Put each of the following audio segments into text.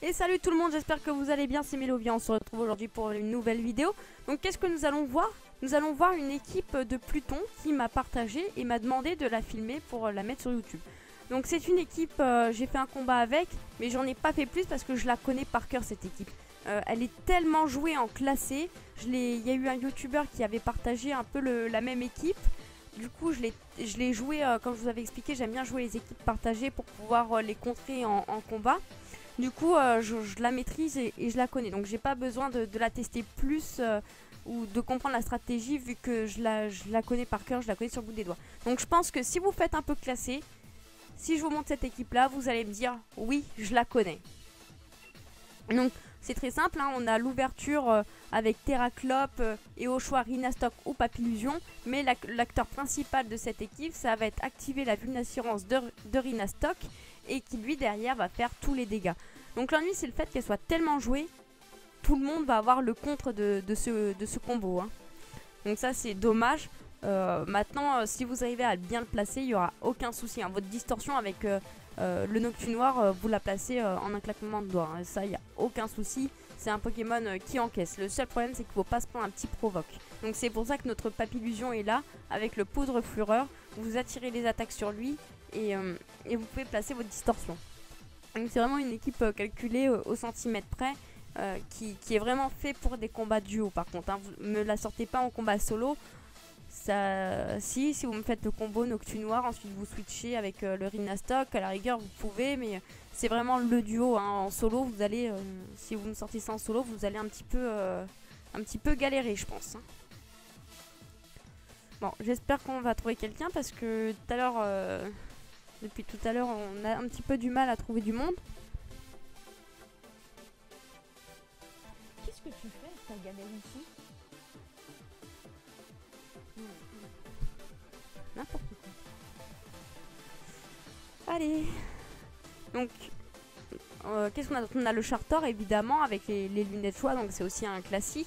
Et salut tout le monde, j'espère que vous allez bien, c'est Mélovia, on se retrouve aujourd'hui pour une nouvelle vidéo. Donc qu'est-ce que nous allons voir? Nous allons voir une équipe de Pluton qui m'a partagé et m'a demandé de la filmer pour la mettre sur YouTube. Donc c'est une équipe, j'ai fait un combat avec, mais j'en ai pas fait plus parce que je la connais par cœur cette équipe. Elle est tellement jouée en classé, il y a eu un YouTuber qui avait partagé un peu la même équipe. Du coup je l'ai joué, comme je vous avais expliqué, j'aime bien jouer les équipes partagées pour pouvoir les contrer en combat. Du coup, je la maîtrise et je la connais. Donc, j'ai pas besoin de la tester plus ou de comprendre la stratégie vu que je la connais par cœur, je la connais sur le bout des doigts. Donc, je pense que si vous faites un peu classé, si je vous montre cette équipe-là, vous allez me dire oui, je la connais. Donc, c'est très simple. Hein, on a l'ouverture avec Terraclope et au choix Rhinastock ou Papillusion. Mais l'acteur principal de cette équipe, ça va être activer la vulnérance de Rhinastock et qui lui derrière va faire tous les dégâts. Donc l'ennui c'est le fait qu'elle soit tellement jouée, tout le monde va avoir le contre de ce combo. Hein. Donc ça c'est dommage. Maintenant si vous arrivez à bien le placer, il n'y aura aucun souci. Hein. Votre distorsion avec le Noctu Noir, vous la placez en un claquement de doigts. Hein. Ça il n'y a aucun souci. C'est un Pokémon qui encaisse. Le seul problème c'est qu'il ne faut pas se prendre un petit provoque. Donc c'est pour ça que notre Papillusion est là avec le poudre fureur. Vous attirez les attaques sur lui et vous pouvez placer votre distorsion. Donc c'est vraiment une équipe calculée au centimètre près qui est vraiment fait pour des combats duo par contre. Hein. Vous ne me la sortez pas en combat solo. Ça, si vous me faites le combo Noctu Noir, ensuite vous switchez avec le Rhinastock, à la rigueur vous pouvez, mais c'est vraiment le duo. Hein. En solo, vous allez, si vous me sortez ça en solo, vous allez un petit peu galérer je pense. Hein. Bon, j'espère qu'on va trouver quelqu'un parce que tout à l'heure, depuis tout à l'heure, on a un petit peu du mal à trouver du monde. Qu'est-ce que tu fais, ta gamelle ici? N'importe quoi. Allez. Donc, qu'est-ce qu'on a d'autre? On a le Chartor évidemment avec les lunettes choix, donc c'est aussi un classique.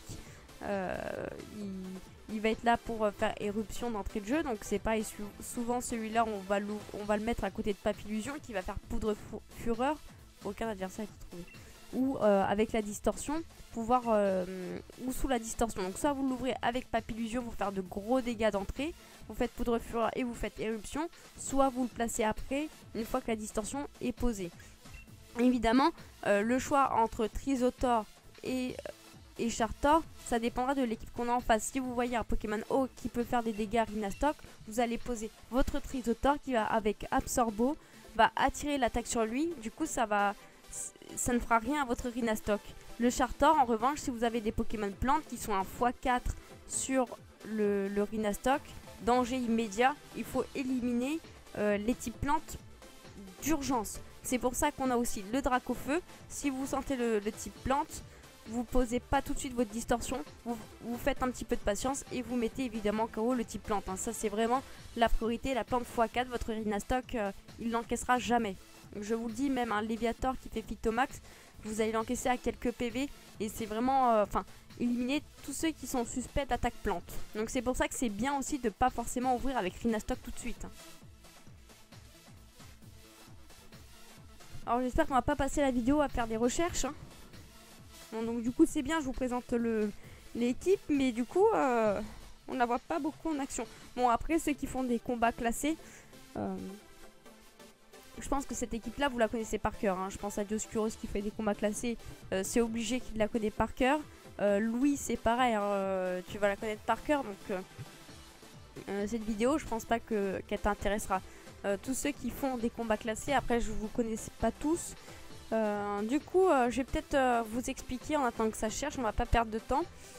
Il va être là pour faire éruption d'entrée de jeu, donc c'est pareil, souvent celui-là on va le mettre à côté de Papillusion qui va faire poudre fureur, aucun adversaire qui trouve. Ou avec la distorsion, pouvoir ou sous la distorsion. Donc soit vous l'ouvrez avec Papillusion pour faire de gros dégâts d'entrée, vous faites poudre fureur et vous faites éruption, soit vous le placez après, une fois que la distorsion est posée. Évidemment, le choix entre Trisotor et Chartor, ça dépendra de l'équipe qu'on a en face. Si vous voyez un Pokémon haut qui peut faire des dégâts Rhinastock, vous allez poser votre Trisotor qui va avec Absorbo, va attirer l'attaque sur lui. Du coup ça ne fera rien à votre Rhinastock. Le Chartor en revanche, si vous avez des Pokémon plantes qui sont un x4 sur le Rhinastock, danger immédiat, il faut éliminer les types plantes d'urgence. C'est pour ça qu'on a aussi le Dracofeu. Si vous sentez le type plante, vous posez pas tout de suite votre distorsion, vous faites un petit peu de patience et vous mettez évidemment KO le type plante. Hein. Ça c'est vraiment la priorité, la plante x4, votre Rhinastock il n'encaissera jamais. Donc, je vous le dis, même un Léviator qui fait Phytomax, vous allez l'encaisser à quelques PV et c'est vraiment, éliminer tous ceux qui sont suspects d'attaque plante. Donc c'est pour ça que c'est bien aussi de pas forcément ouvrir avec Rhinastock tout de suite. Hein. Alors j'espère qu'on va pas passer la vidéo à faire des recherches. Hein. Bon, donc du coup c'est bien, je vous présente l'équipe, mais du coup on ne la voit pas beaucoup en action. Bon après ceux qui font des combats classés, je pense que cette équipe là vous la connaissez par cœur. Hein. Je pense à Dioscuros qui fait des combats classés, c'est obligé qu'il la connaît par cœur. Louis c'est pareil, hein, tu vas la connaître par cœur, donc cette vidéo je pense pas qu'elle t'intéressera. Tous ceux qui font des combats classés, après je vous connais pas tous. Du coup je vais peut-être vous expliquer en attendant que ça cherche, on va pas perdre de temps.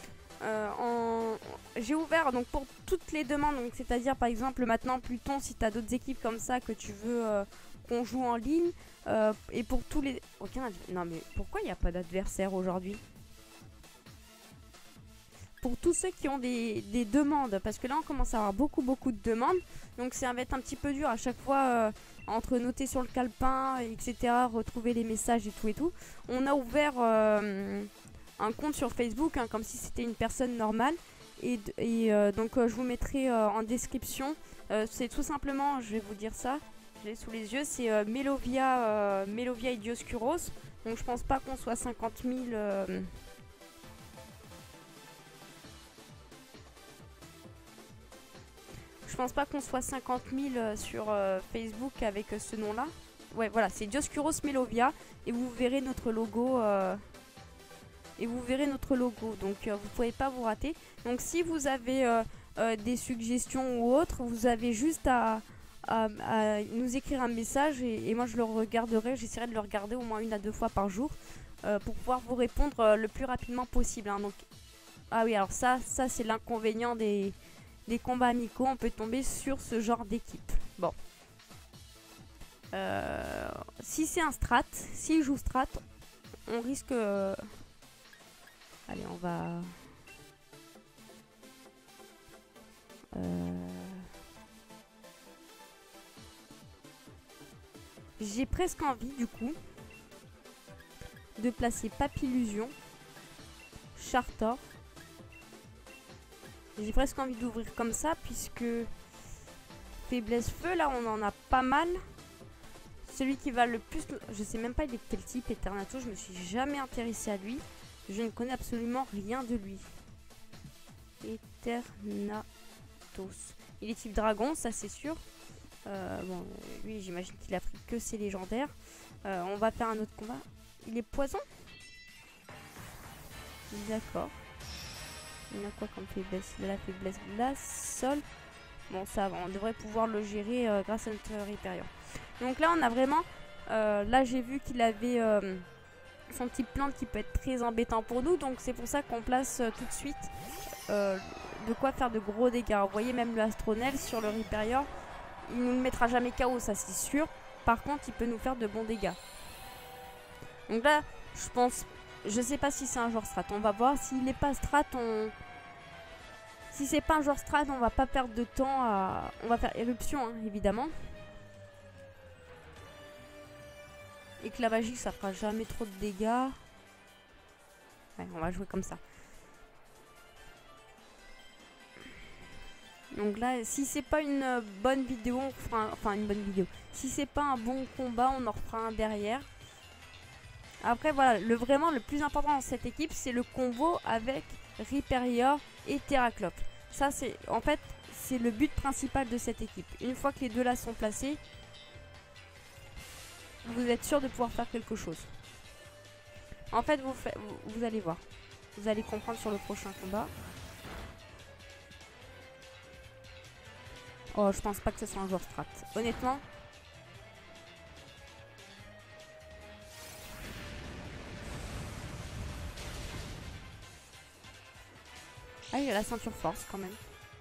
J'ai ouvert donc pour toutes les demandes, c'est-à-dire par exemple maintenant Pluton, si tu as d'autres équipes comme ça que tu veux qu'on joue en ligne, et pour tous les... Non mais pourquoi il n'y a pas d'adversaire aujourd'hui? Pour tous ceux qui ont des demandes, parce que là on commence à avoir beaucoup de demandes, donc ça va être un petit peu dur à chaque fois entre noter sur le calepin, etc., retrouver les messages et tout. On a ouvert un compte sur Facebook, hein, comme si c'était une personne normale, et donc je vous mettrai en description, c'est tout simplement, je vais vous dire ça, Je l'ai sous les yeux, c'est Melovia et Dioscuros. Donc je pense pas qu'on soit 50 000... Je pense pas qu'on soit 50 000 sur Facebook avec ce nom-là. Ouais, voilà, c'est Dioscuros Melovia. Et vous verrez notre logo. Donc vous pouvez pas vous rater. Donc si vous avez des suggestions ou autres, vous avez juste à nous écrire un message et moi je le regarderai. J'essaierai de le regarder au moins 1 à 2 fois par jour pour pouvoir vous répondre le plus rapidement possible. Hein. Donc, ah oui, alors ça c'est l'inconvénient des combats amicaux. On peut tomber sur ce genre d'équipe. Bon. Si c'est un strat, s'il joue strat, on risque... Allez, on va... J'ai presque envie, du coup, de placer Papillusion, Chartor. J'ai presque envie d'ouvrir comme ça, puisque Faiblesse Feu, là, on en a pas mal. Celui qui va le plus... Je sais même pas il est quel type, Eternatus. Je me suis jamais intéressée à lui. Je ne connais absolument rien de lui. Eternatus. Il est type dragon, ça c'est sûr. Bon, lui j'imagine qu'il a pris que ses légendaires. On va faire un autre combat. Il est poison? D'accord. Il a quoi comme faiblesse? Il a la faiblesse glace, sol. Bon, ça va, on devrait pouvoir le gérer grâce à notre Hyperion. Donc là, on a vraiment... là, j'ai vu qu'il avait son petit plante qui peut être très embêtant pour nous. Donc c'est pour ça qu'on place tout de suite de quoi faire de gros dégâts. Vous voyez, même le Astronel sur le Hyperior, il ne nous mettra jamais KO, ça c'est sûr. Par contre, il peut nous faire de bons dégâts. Donc là, je pense... Je sais pas si c'est un joueur strat. On va voir. S'il n'est pas strat, si c'est pas un joueur strat, on va pas perdre de temps à... On va faire éruption, hein, évidemment. Éclat magique, ça fera jamais trop de dégâts. Ouais, on va jouer comme ça. Donc là, si c'est pas une bonne vidéo, on fera enfin une bonne vidéo. Si c'est pas un bon combat, on en refera un derrière. Après voilà, vraiment le plus important dans cette équipe, c'est le combo avec Hyperior et Terraclope. Ça c'est, en fait, c'est le but principal de cette équipe. Une fois que les deux là sont placés, vous êtes sûr de pouvoir faire quelque chose. En fait, vous allez voir. Vous allez comprendre sur le prochain combat. Oh, je pense pas que ce soit un joueur strat. Honnêtement. Ah, il a la ceinture force quand même.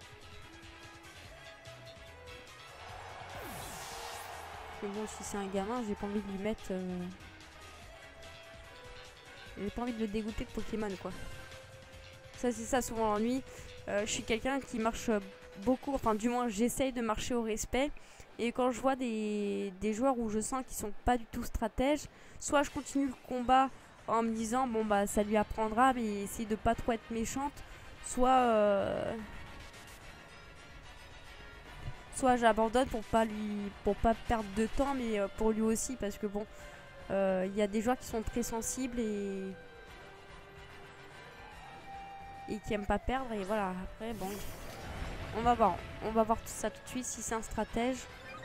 Mais bon, si c'est un gamin, j'ai pas envie de lui mettre... J'ai pas envie de le dégoûter de Pokémon, quoi. Ça, c'est ça, souvent l'ennui. Je suis quelqu'un qui marche beaucoup, enfin du moins j'essaye de marcher au respect. Et quand je vois des joueurs où je sens qu'ils sont pas du tout stratèges, soit je continue le combat en me disant bon bah ça lui apprendra, mais essayer de pas trop être méchante, soit j'abandonne pour pas perdre de temps, mais pour lui aussi, parce que bon, y a des joueurs qui sont très sensibles et qui aiment pas perdre, et voilà. Après bon, on va voir tout ça tout de suite si c'est un stratège.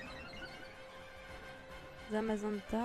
Zamazenta.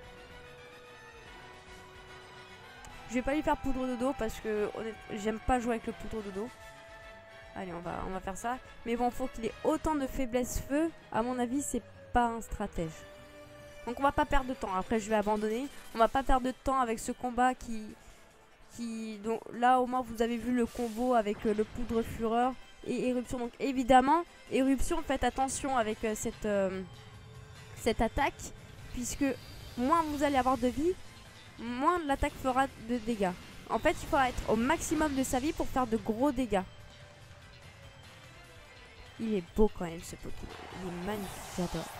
Je vais pas lui faire poudre dodo parce que j'aime pas jouer avec le poudre dodo. Allez, on va faire ça. Mais bon, faut qu'il ait autant de faiblesse feu. À mon avis, c'est pas un stratège. Donc on va pas perdre de temps. Après, je vais abandonner. On va pas perdre de temps avec ce combat donc là, au moins, vous avez vu le combo avec le poudre fureur et éruption. Donc évidemment, éruption, faites attention avec cette attaque, puisque moins vous allez avoir de vie, moins l'attaque fera de dégâts. En fait, il faudra être au maximum de sa vie pour faire de gros dégâts. Il est beau quand même ce Pokémon. Il est magnifique, j'adore.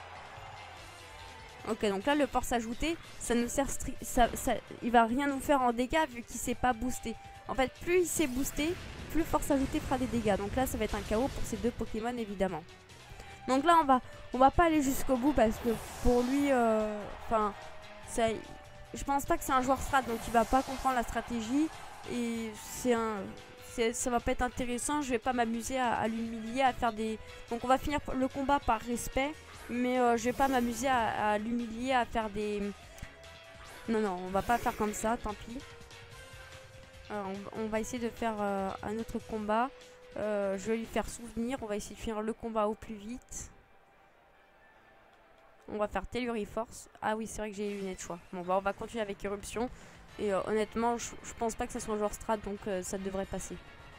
Ok, donc là, le force ajouté, ça nous sert il va rien nous faire en dégâts vu qu'il s'est pas boosté. En fait, plus il s'est boosté, plus force ajoutée fera des dégâts. Donc là, ça va être un KO pour ces deux Pokémon, évidemment. Donc là, on va pas aller jusqu'au bout parce que pour lui, enfin, je pense pas que c'est un joueur strat, donc il va pas comprendre la stratégie et ça va pas être intéressant. Je vais pas m'amuser à l'humilier, à faire des. Donc on va finir le combat par respect, mais je vais pas m'amuser à l'humilier, à faire des. Non, non, on va pas faire comme ça, tant pis. On va essayer de faire un autre combat. Je vais lui faire souvenir. On va essayer de finir le combat au plus vite. On va faire Telluri Force. Ah oui, c'est vrai que j'ai eu une de choix. Bon, bah, on va continuer avec Éruption. Et honnêtement, je pense pas que ça soit un genre strat, donc ça devrait passer.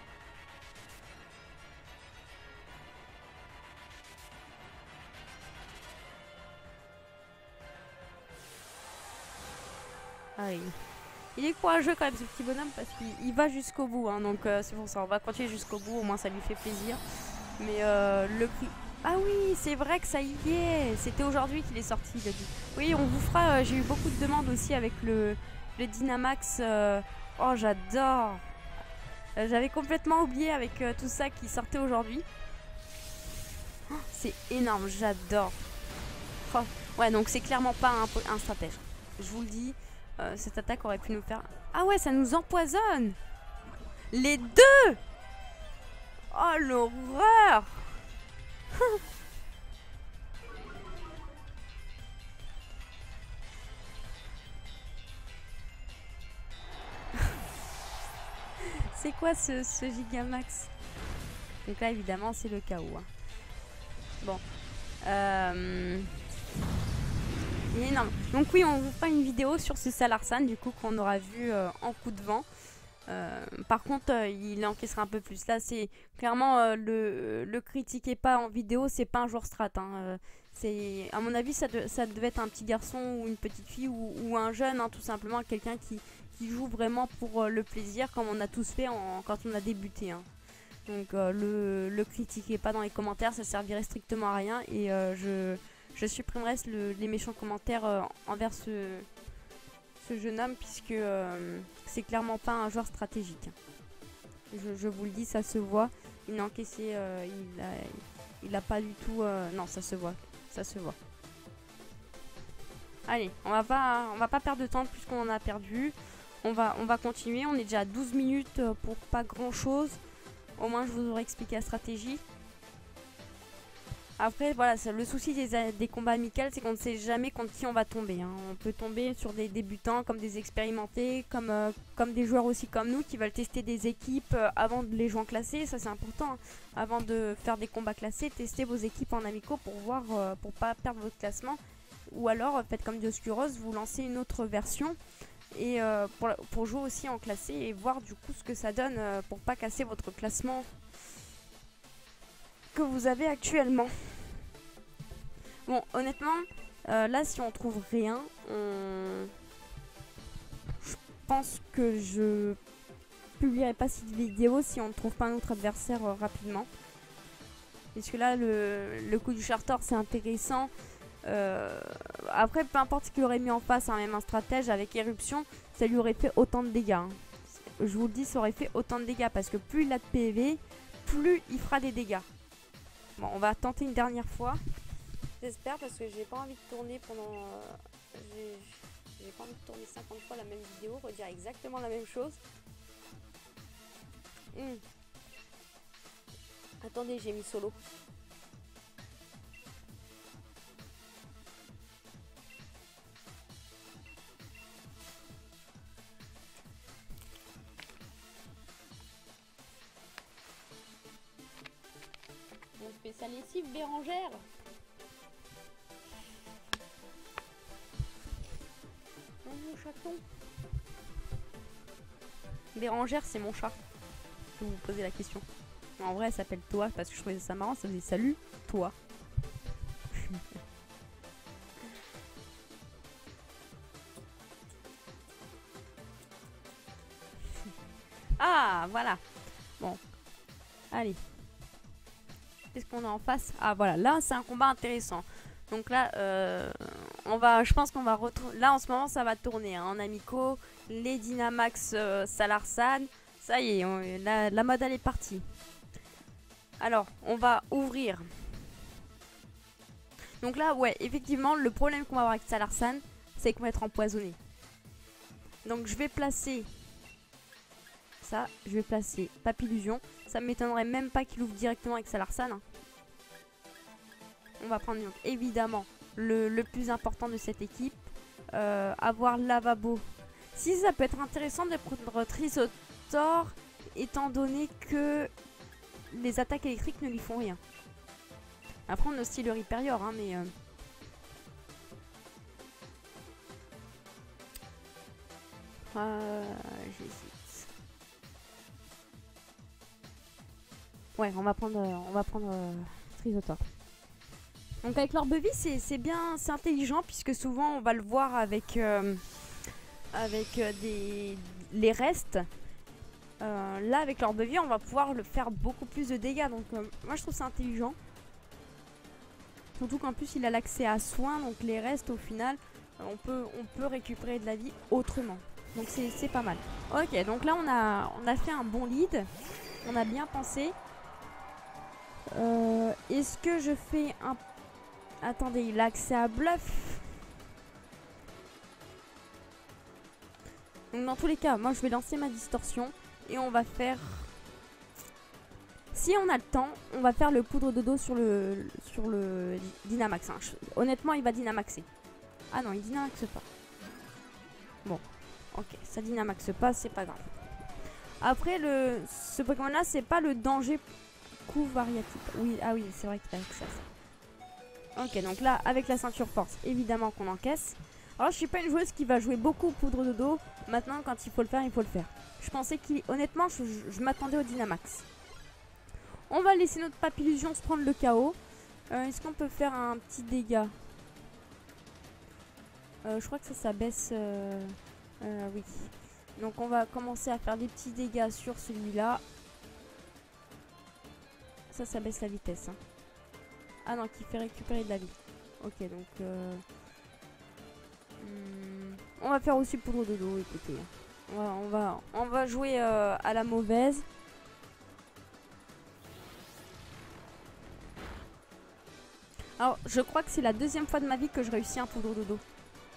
Ah, il est courageux quand même ce petit bonhomme parce qu'il va jusqu'au bout, hein, donc c'est pour ça, on va continuer jusqu'au bout, au moins ça lui fait plaisir. Mais le prix... Ah oui, c'est vrai que ça y est, c'était aujourd'hui qu'il est sorti, il a dit. Oui, on vous fera, j'ai eu beaucoup de demandes aussi avec le Dynamax. Oh, j'adore. J'avais complètement oublié avec tout ça qui sortait aujourd'hui. Oh, c'est énorme, j'adore. Oh, ouais, donc c'est clairement pas un stratège. Je vous le dis. Cette attaque aurait pu nous faire... Ah ouais, ça nous empoisonne. Les deux. Oh, l'horreur. C'est quoi ce Gigamax? Donc là, évidemment, c'est le chaos. Hein. Bon. Il est énorme. Donc oui, on vous fera une vidéo sur ce Salarsan, du coup, qu'on aura vu en coup de vent. Par contre, il encaissera un peu plus. Là, c'est clairement le critiquez pas en vidéo, c'est pas un joueur strat. Hein. C'est, à mon avis, ça devait être un petit garçon ou une petite fille ou un jeune, hein, tout simplement, quelqu'un qui joue vraiment pour le plaisir, comme on a tous fait quand on a débuté. Hein. Donc le critiquez pas dans les commentaires, ça servirait strictement à rien et je supprimerai les méchants commentaires envers ce jeune homme puisque c'est clairement pas un joueur stratégique. Je vous le dis, ça se voit. Il a encaissé, il a pas du tout. Non, ça se voit, ça se voit. Allez, on va pas perdre de temps plus qu'on en a perdu. On va continuer. On est déjà à 12 minutes pour pas grand chose. Au moins, je vous aurai expliqué la stratégie. Après, voilà, le souci des combats amicaux, c'est qu'on ne sait jamais contre qui on va tomber. Hein. On peut tomber sur des débutants, comme des expérimentés, comme des joueurs aussi comme nous, qui veulent tester des équipes avant de les jouer en classé. Ça, c'est important. Hein. Avant de faire des combats classés, testez vos équipes en amicaux pour voir, pour pas perdre votre classement. Ou alors, faites comme Dioscuros, vous lancez une autre version. Et pour jouer aussi en classé et voir du coup ce que ça donne pour pas casser votre classement que vous avez actuellement. Bon, honnêtement, là si on trouve rien, je pense que je publierai pas cette vidéo si on ne trouve pas un autre adversaire rapidement. Parce que là, le coup du Charter, c'est intéressant. Après, peu importe ce qu'il aurait mis en face, hein, même un stratège avec éruption, ça lui aurait fait autant de dégâts. Hein. Je vous le dis, ça aurait fait autant de dégâts parce que plus il a de PV, plus il fera des dégâts. Bon, on va tenter une dernière fois. J'espère parce que j'ai pas envie de tourner pendant... j'ai pas envie de tourner 50 fois la même vidéo, redire exactement la même chose. Attendez, j'ai mis solo. On fait sa lessive, Bérangère. Oh, mon chaton. Bérangère, c'est mon chat. Je vais vous poser la question. En vrai, elle s'appelle Toi parce que je trouvais ça marrant. Ça faisait salut, Toi. Ah, voilà. Bon. Allez. Qu'est-ce qu'on a en face? Ah, voilà. Là, c'est un combat intéressant. Donc là, je pense qu'on va retrouver... Là, en ce moment, ça va tourner. Hein, en amicaux, les Dynamax Salarsan. Ça y est, la mode, elle est partie. Alors, on va ouvrir Donc là, ouais, effectivement, le problème qu'on va avoir avec Salarsan, c'est qu'on va être empoisonné. Donc je vais placer ça, je vais placer Papillusion. Ça m'étonnerait même pas qu'il ouvre directement avec Salarsan. Hein. On va prendre donc évidemment le plus important de cette équipe. Avoir Lavabo. Si ça peut être intéressant de prendre Trisotor, étant donné que les attaques électriques ne lui font rien. Après on a aussi le Riperior, hein, mais... j'hésite. Ouais, on va prendre Trisotor. Donc avec l'orbe-vie, c'est bien, c'est intelligent, puisque souvent on va le voir avec les restes. Là avec l'orbe-vie, on va pouvoir le faire beaucoup plus de dégâts. Donc moi je trouve ça intelligent. Surtout qu'en plus il a l'accès à soins, donc les restes au final, on peut récupérer de la vie autrement. Donc c'est pas mal. Ok, donc là on a fait un bon lead. On a bien pensé. Est-ce que je fais un... Attendez, il a accès à bluff. Donc dans tous les cas, moi je vais lancer ma distorsion. Et on va faire... Si on a le temps, on va faire le poudre de dos sur le Dynamax. Hein. Honnêtement, il va Dynamaxer. Ah non, il Dynamaxe pas. Bon, ok, ça Dynamaxe pas, c'est pas grave. Après, ce Pokémon là, c'est pas le danger coup variatif. Oui, ah oui, c'est vrai qu'il a accès à ça. Ok, donc là, avec la ceinture force, évidemment qu'on encaisse. Alors, je suis pas une joueuse qui va jouer beaucoup poudre de dos. Maintenant, quand il faut le faire, il faut le faire. Je pensais qu'il... Honnêtement, je m'attendais au Dynamax. On va laisser notre Papillusion se prendre le KO. Est-ce qu'on peut faire un petit dégât? Je crois que ça s'abaisse... oui. Donc, on va commencer à faire des petits dégâts sur celui-là. Ça baisse la vitesse. Hein. Ah non, qui fait récupérer de la vie. Ok, donc... on va faire aussi poudre de dos, écoutez. On va jouer à la mauvaise. Alors, je crois que c'est la deuxième fois de ma vie que je réussis un poudre de dos.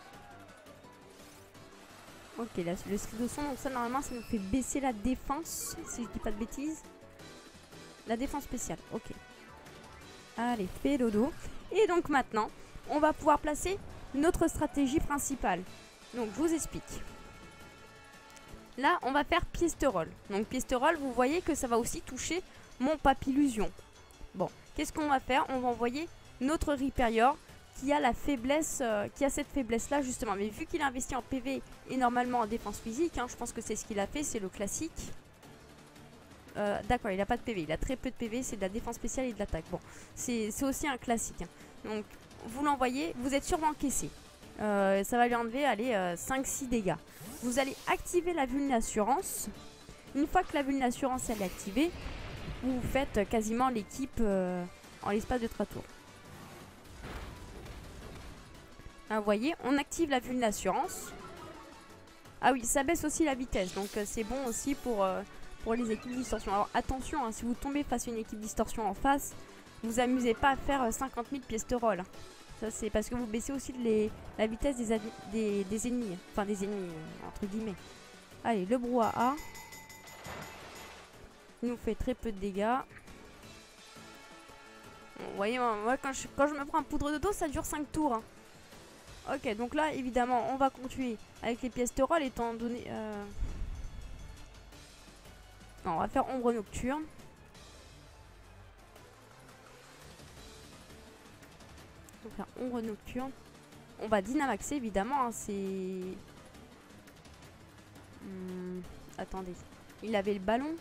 Ok, là, le skill de son, donc ça, normalement, ça nous fait baisser la défense, si je dis pas de bêtises. La défense spéciale, ok. Allez, fais dodo. Et donc maintenant, on va pouvoir placer notre stratégie principale. Donc, je vous explique. Là, on va faire Piesteroll. Donc, Piesteroll, vous voyez que ça va aussi toucher mon Papillusion. Bon, qu'est-ce qu'on va faire? On va envoyer notre Riperior qui a la faiblesse, qui a cette faiblesse-là justement. Mais vu qu'il a investi en PV et normalement en défense physique, hein, je pense que c'est ce qu'il a fait, c'est le classique. D'accord, il n'a pas de PV, il a très peu de PV, c'est de la défense spéciale et de l'attaque. Bon, c'est aussi un classique. Hein. Donc, vous l'envoyez, vous êtes sûrement encaissé. Ça va lui enlever, allez, 5-6 dégâts. Vous allez activer la vulnassurance. Une fois que la vulnassurance elle est activée, vous faites quasiment l'équipe en l'espace de 3 tours. Ah, vous voyez, on active la vulnassurance. Ah oui, ça baisse aussi la vitesse, donc c'est bon aussi pour les équipes distorsion. Alors attention, hein, si vous tombez face à une équipe distorsion en face, vous amusez pas à faire 50 000 Piesteroll. Hein. Ça c'est parce que vous baissez aussi la vitesse des ennemis. Enfin des ennemis, entre guillemets. Allez, le brouhaha. Il nous fait très peu de dégâts. Bon, vous voyez, moi quand je me prends un poudre de dos, ça dure 5 tours. Hein. Ok, donc là, évidemment, on va continuer avec les Piesteroll étant donné... Non, on va faire ombre nocturne. On va faire ombre nocturne. On va Dynamaxer, évidemment. Hein, c'est... attendez. Il avait le ballon.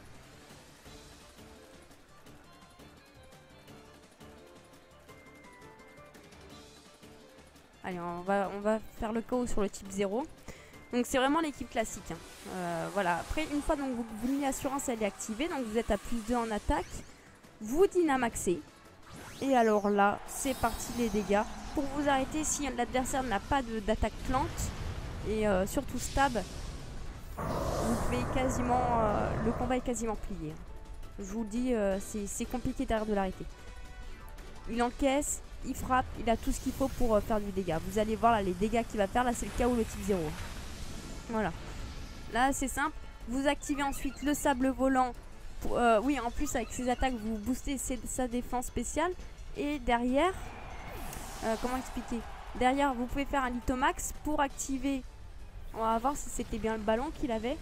Allez, on va faire le KO sur le type 0. Donc c'est vraiment l'équipe classique. Hein. Voilà. Après, une fois donc l'assurance elle est activée, donc vous êtes à +2 en attaque, vous Dynamaxez. Et alors là, c'est parti les dégâts. Pour vous arrêter, si l'adversaire n'a pas d'attaque plante, et surtout stab, vous pouvez quasiment... le combat est quasiment plié. Je vous le dis, c'est compliqué derrière de l'arrêter. Il encaisse, il frappe, il a tout ce qu'il faut pour faire du dégât. Vous allez voir là les dégâts qu'il va faire, là c'est le KO le type 0. Voilà. Là c'est simple, vous activez ensuite le sable volant. Oui, en plus avec ses attaques vous boostez sa défense spéciale. Et derrière, comment expliquer? Derrière vous pouvez faire un Lithomax pour activer. On va voir si c'était bien le ballon qu'il avait.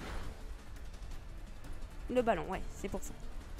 Le ballon, ouais, c'est pour ça.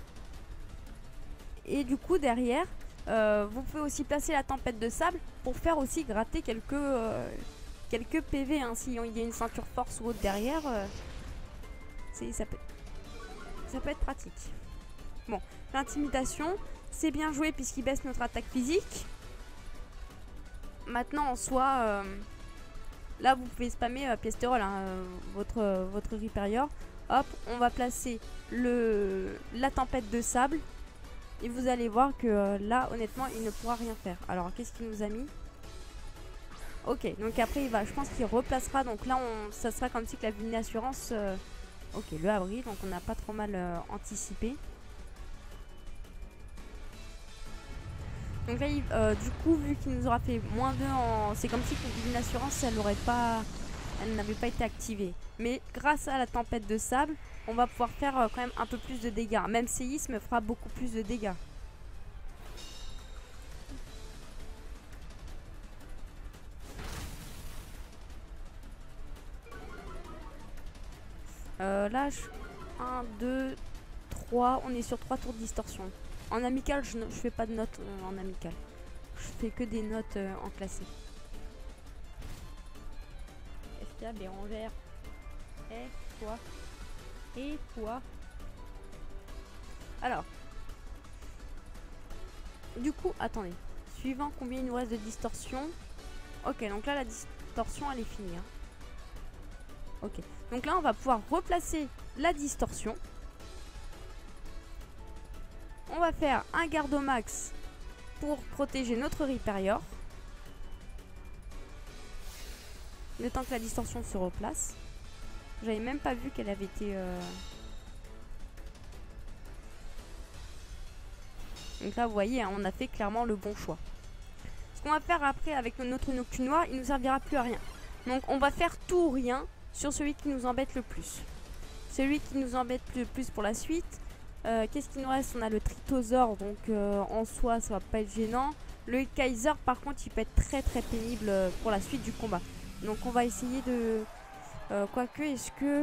Et du coup derrière, vous pouvez aussi placer la tempête de sable pour faire aussi gratter quelques PV. Hein. Si il y a une ceinture force ou autre derrière, ça peut être pratique. Bon, l'intimidation, c'est bien joué puisqu'il baisse notre attaque physique. Maintenant en soi, là vous pouvez spammer pièce de rôle, hein, votre Riperior. Hop, on va placer la tempête de sable. Et vous allez voir que là, honnêtement, il ne pourra rien faire. Alors, qu'est-ce qu'il nous a mis? Ok, donc après, je pense qu'il replacera. Donc là, ça sera comme si que la ville d'assurance... ok, le abri, donc on n'a pas trop mal anticipé. Donc là, du coup, vu qu'il nous aura fait moins 2 en... C'est comme si que la ville d'assurance, elle n'avait pas été activée. Mais grâce à la tempête de sable, on va pouvoir faire quand même un peu plus de dégâts. Même séisme fera beaucoup plus de dégâts. Là, 1, 2, 3. On est sur 3 tours de distorsion. En amical, je fais pas de notes en amical. Je fais que des notes en classé. Est-ce qu'il y a Bérangère? Et toi? Et toi? Alors. Du coup, attendez. Suivant combien il nous reste de distorsion. Ok, donc là, la distorsion, elle est finie. Hein. Ok. Donc là, on va pouvoir replacer la distorsion. On va faire un garde au max pour protéger notre Riperior. Le temps que la distorsion se replace. J'avais même pas vu qu'elle avait été... Donc là, vous voyez, hein, on a fait clairement le bon choix. Ce qu'on va faire après avec notre Noctu noir, il nous servira plus à rien. Donc on va faire tout ou rien sur celui qui nous embête le plus. Celui qui nous embête le plus pour la suite. Qu'est-ce qu'il nous reste? On a le Tritosaur, donc en soi ça va pas être gênant. Le Kaiser par contre il peut être très très pénible pour la suite du combat. Donc on va essayer de... quoique, est-ce que...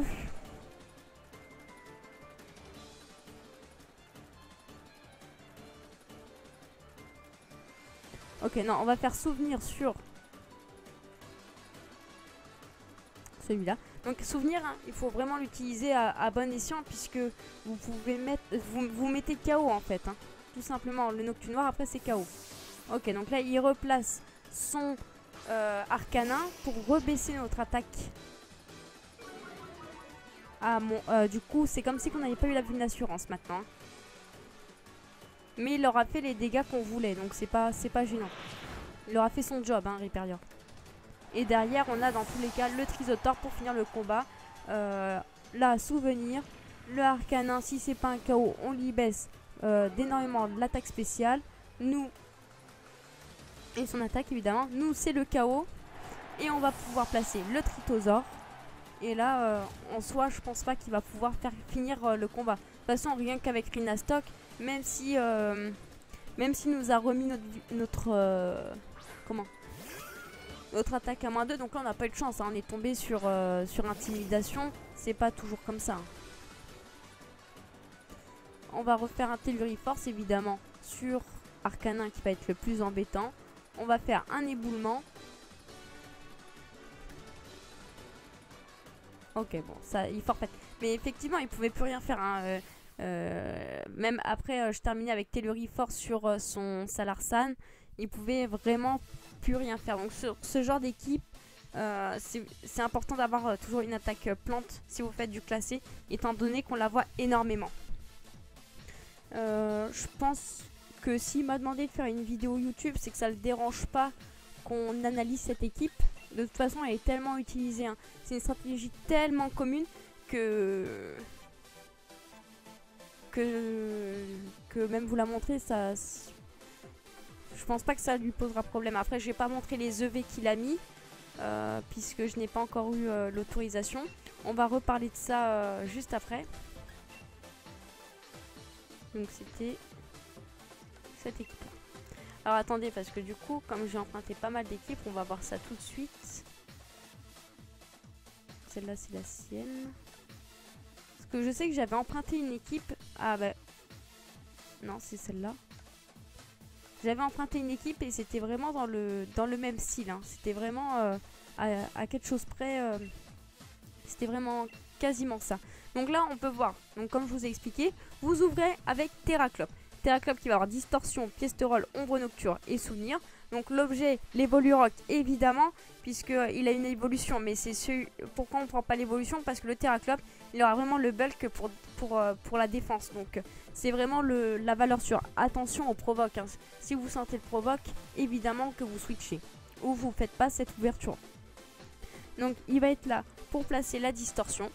Ok, non, on va faire souvenir sur celui-là. Donc souvenir, hein, il faut vraiment l'utiliser à bon escient puisque vous pouvez mettre, vous mettez KO en fait. Hein. Tout simplement, le Noctu noir après c'est KO. Ok, donc là il replace son Arcanin pour rebaisser notre attaque. Ah mon, du coup c'est comme si on n'avait pas eu la ville d'assurance maintenant. Hein. Mais il aura fait les dégâts qu'on voulait, donc c'est pas gênant. Il aura fait son job, hein, Riperior. Et derrière, on a dans tous les cas le Trisotaur pour finir le combat. Là, souvenir. Le Arcanin, si c'est pas un KO, on lui baisse d'énormément l'attaque spéciale. Nous, et son attaque évidemment. Nous, c'est le KO. Et on va pouvoir placer le Tritosaur. Et là, en soi, je pense pas qu'il va pouvoir faire finir le combat. De toute façon, rien qu'avec Rhinastock, même si nous a remis notre attaque à -2, donc là on n'a pas eu de chance, hein. On est tombé sur intimidation, c'est pas toujours comme ça. Hein. On va refaire un Telluri Force évidemment sur Arcanin qui va être le plus embêtant. On va faire un éboulement. Ok, bon, ça, il forfait. Mais effectivement, il pouvait plus rien faire. Hein. Même après, je terminais avec Telluri Force sur son Salarsan. Il pouvait vraiment plus rien faire. Donc, sur ce genre d'équipe, c'est important d'avoir toujours une attaque plante si vous faites du classé, étant donné qu'on la voit énormément. Je pense que s'il m'a demandé de faire une vidéo YouTube, c'est que ça le dérange pas qu'on analyse cette équipe. De toute façon, elle est tellement utilisée. Hein. C'est une stratégie tellement commune que même vous la montrer, ça... Je pense pas que ça lui posera problème. Après, je vais pas montrer les EV qu'il a mis, puisque je n'ai pas encore eu l'autorisation. On va reparler de ça juste après. Donc c'était cette équipe-là. Alors attendez, parce que du coup, comme j'ai emprunté pas mal d'équipes, on va voir ça tout de suite. Celle-là, c'est la sienne. Parce que je sais que j'avais emprunté une équipe. Ah bah... Non, c'est celle-là. J'avais emprunté une équipe et c'était vraiment dans le même style. Hein. C'était vraiment à quelque chose près. C'était vraiment quasiment ça. Donc là, on peut voir. Donc comme je vous ai expliqué, vous ouvrez avec Terraclop. Terraclop qui va avoir distorsion, pièce de rôle, ombre nocturne et souvenir. Donc l'objet, l'Evolurock évidemment, puisqu'il a une évolution. Mais c'est pourquoi on ne prend pas l'évolution? Parce que le Terraclop, il aura vraiment le bulk pour la défense. Donc c'est vraiment la valeur sûre. Attention au provoque. Hein. Si vous sentez le provoque, évidemment que vous switchez. Ou vous ne faites pas cette ouverture. Donc il va être là pour placer la distorsion.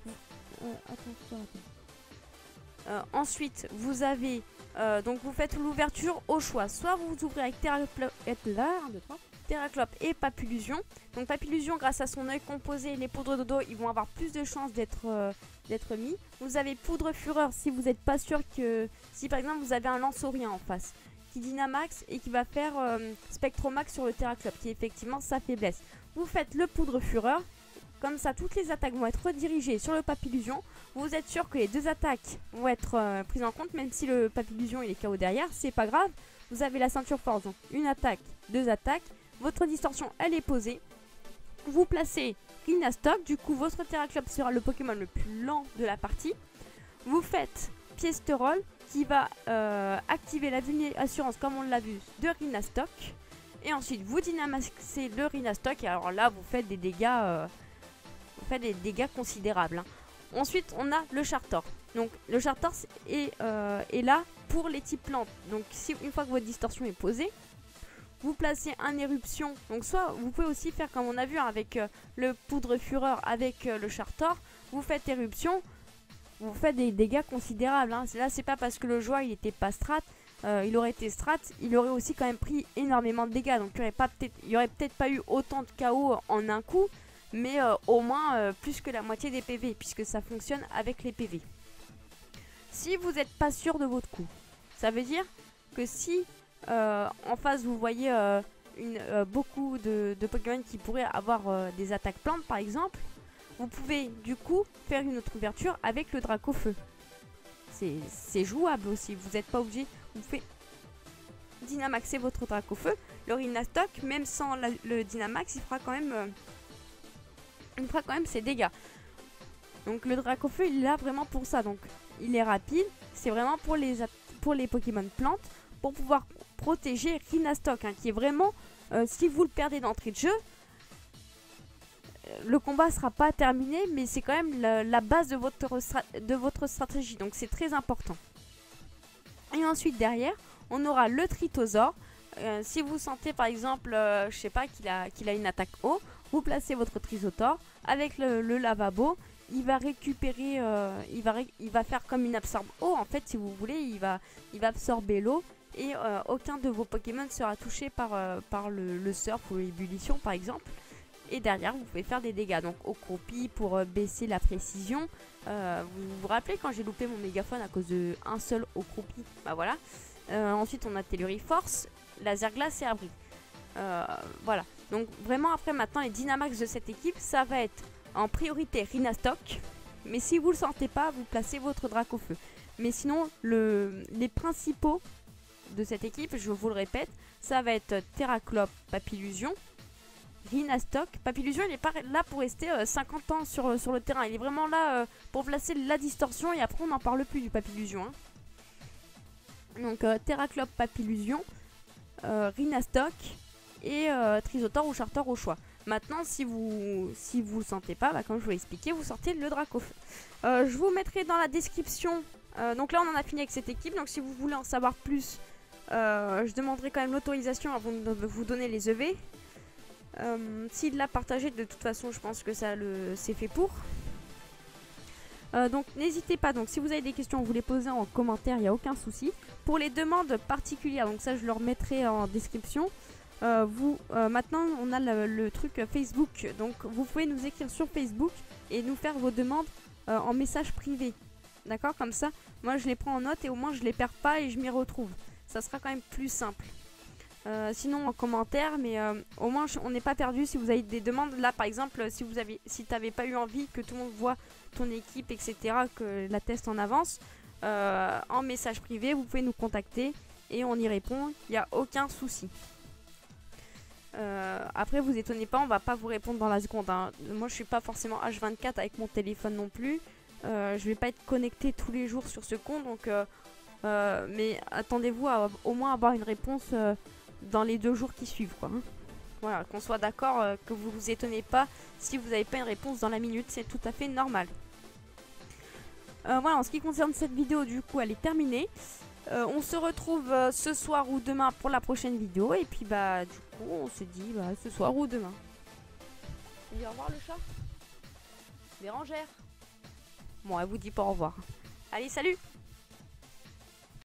Ensuite, vous avez... donc vous faites l'ouverture au choix. Soit vous ouvrez avec Terraclop et Papillusion. Donc Papillusion, grâce à son œil composé, les poudres de dos, ils vont avoir plus de chances d'être mis. Vous avez Poudre Fureur si vous n'êtes pas sûr que... Si par exemple vous avez un Lanceaurien en face qui Dynamax et qui va faire Spectromax sur le Terraclop, qui est effectivement sa faiblesse. Vous faites le Poudre Fureur. Comme ça, toutes les attaques vont être redirigées sur le Papillusion. Vous êtes sûr que les deux attaques vont être prises en compte, même si le Papillusion il est KO derrière, c'est pas grave. Vous avez la ceinture force, donc une attaque, deux attaques. Votre distorsion, elle est posée. Vous placez Rhinastock, du coup votre Terraclop sera le Pokémon le plus lent de la partie. Vous faites pièce de rôle qui va activer la assurance, comme on l'a vu, de Rhinastock. Et ensuite, vous dynamaxez le Rhinastock, et alors là, vous faites des dégâts... des dégâts considérables. Hein. Ensuite, on a le Chartor. Donc, le Chartor est là pour les types plantes. Donc, une fois que votre distorsion est posée, vous placez un éruption. Donc, soit vous pouvez aussi faire comme on a vu hein, avec le Poudre Fureur avec le Chartor. Vous faites éruption, vous faites des dégâts considérables. Hein. Là, c'est pas parce que le joueur il était pas strat. Il aurait été strat, il aurait aussi quand même pris énormément de dégâts. Donc, il n'y aurait peut-être pas eu autant de KO en un coup. Mais au moins plus que la moitié des PV, puisque ça fonctionne avec les PV. Si vous n'êtes pas sûr de votre coup, ça veut dire que si en face vous voyez beaucoup de Pokémon qui pourraient avoir des attaques plantes par exemple, vous pouvez du coup faire une autre ouverture avec le Dracofeu. C'est jouable aussi, vous n'êtes pas obligé, vous pouvez Dynamaxer votre Dracofeu. Le Rhinastock, même sans le Dynamax, il fera quand même ses dégâts. Donc le Dracofeu il est là vraiment pour ça. Donc il est rapide. C'est vraiment pour les Pokémon plantes. Pour pouvoir protéger Rhinastock. Hein, qui est vraiment... si vous le perdez d'entrée de jeu, le combat sera pas terminé. Mais c'est quand même la base de votre stratégie. Donc c'est très important. Et ensuite derrière, on aura le Tritosaur. Si vous sentez par exemple, je sais pas, qu'il a une attaque haut, vous placez votre Tritosaur avec le lavabo. Il va récupérer, il va faire comme une absorbe eau en fait si vous voulez. Il va absorber l'eau et aucun de vos Pokémon sera touché par le surf ou l'ébullition par exemple. Et derrière vous pouvez faire des dégâts. Donc au croupis pour baisser la précision. Vous vous rappelez quand j'ai loupé mon mégaphone à cause de un seul au croupi. Bah voilà. Ensuite on a Telluri Force, Laser Glace et Abri. Voilà. Donc vraiment après maintenant les Dynamax de cette équipe ça va être en priorité Rhinastock. Mais si vous le sentez pas vous placez votre Dracofeu. Mais sinon les principaux de cette équipe, je vous le répète, ça va être Terraclop, Papillusion, Rhinastock. Papillusion il est pas là pour rester 50 ans sur le terrain. Il est vraiment là pour placer la distorsion et après on n'en parle plus du Papillusion. Hein. Donc Terraclop, Papillusion, Rhinastock et Tritosaur ou Chartor au choix. Maintenant si vous le sentez pas, bah, comme je vous l'ai expliqué, vous sortez le Dracofeu. Je vous mettrai dans la description. Donc là on en a fini avec cette équipe. Donc si vous voulez en savoir plus, je demanderai quand même l'autorisation avant de vous donner les EV. S'il l'a partagé, de toute façon je pense que ça c'est fait pour. Donc n'hésitez pas, donc si vous avez des questions, vous les posez en commentaire, il n'y a aucun souci. Pour les demandes particulières, donc ça je le remettrai en description. Maintenant on a le truc Facebook, donc vous pouvez nous écrire sur Facebook et nous faire vos demandes en message privé. D'accord, comme ça, moi je les prends en note et au moins je les perds pas et je m'y retrouve. Ça sera quand même plus simple. Sinon en commentaire, mais au moins on n'est pas perdu si vous avez des demandes. Là par exemple, si t'avais pas eu envie que tout le monde voit ton équipe, etc., que la teste en avance, en message privé, vous pouvez nous contacter et on y répond, il n'y a aucun souci. Après vous étonnez pas, on va pas vous répondre dans la seconde, hein. Moi je suis pas forcément H24 avec mon téléphone non plus. Je vais pas être connecté tous les jours sur ce compte, donc mais attendez-vous à au moins avoir une réponse dans les 2 jours qui suivent, quoi, hein. Voilà, qu'on soit d'accord, que vous vous étonnez pas si vous n'avez pas une réponse dans la minute, c'est tout à fait normal. Voilà, en ce qui concerne cette vidéo, du coup elle est terminée. On se retrouve ce soir ou demain pour la prochaine vidéo. Et puis bah du coup on se dit ce soir ou demain. On dit au revoir le chat. Bérangère. Bon, elle vous dit pas au revoir. Allez, salut!